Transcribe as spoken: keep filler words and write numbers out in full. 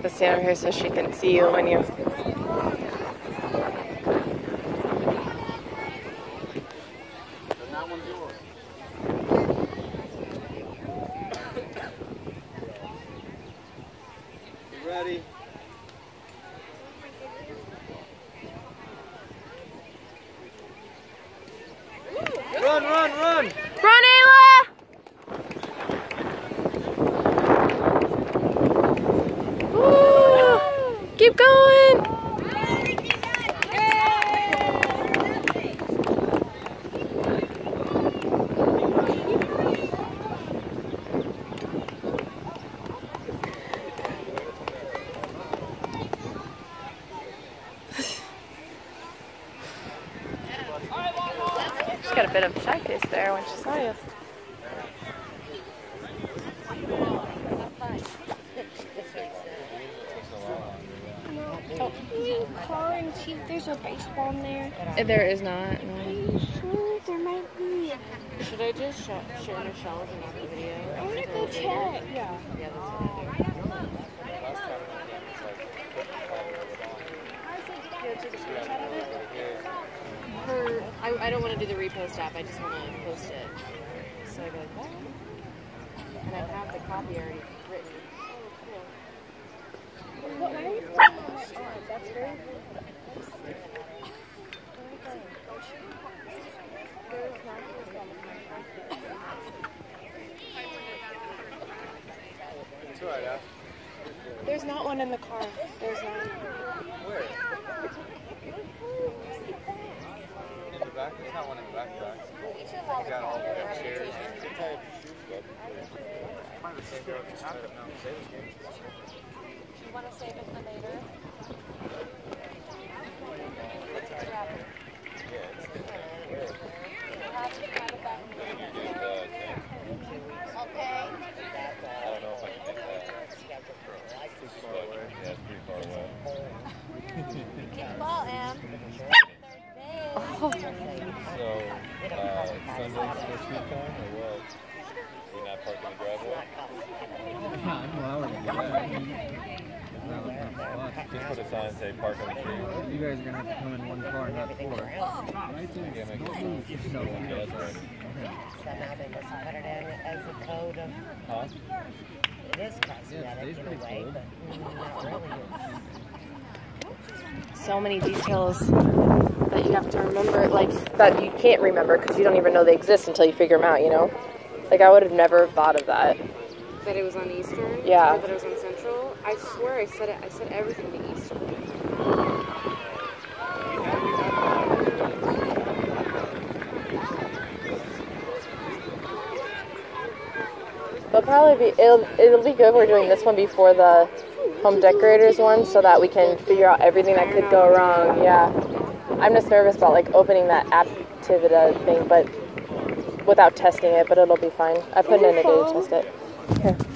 to stand over here so she can see you when you... Ready? Run, run, run! Run, Ayla! Woo! Keep going! She's got a bit of a shy face there when she saw you. Oh, car and see if there's a baseball in there. There is not, no. Are you sure there might be? Should I just sh share her shells and not the video? I want to go check. Yeah. Yeah, that's what I do. Her, I, I don't want to do the repost app, I just want to post it. So I go like that. And I have the copy already written. What, why are you putting on my arm? That's very There's not one in the car. There's not. Where? In the back? There's not one in the backpack. You got all the upstairs. Find the same girl just had it now. Say this game. You want to save it for later? So, uh, Sunday's for street time or what? We're not parking the driveway? Just put a sign say park on the street. You guys are going to have to come in one car, not four. Right there. Yeah, make it Move yourself. Yeah, that's right. Somehow they just put it in as a code of, Huh? it is cosmetic in a way, but not really. So many details that you have to remember, like, that you can't remember because you don't even know they exist until you figure them out, you know? Like, I would have never thought of that. That it was on Eastern? Yeah. Or that it was on Central? I swear I said it. I said everything to Eastern. It'll probably be, it'll, it'll be good we're doing this one before the home decorators one so that we can figure out everything that could go wrong, yeah. I'm just nervous about, like, opening that Aptivida thing, but without testing it, but it'll be fine. I put it in a day to test it. Here.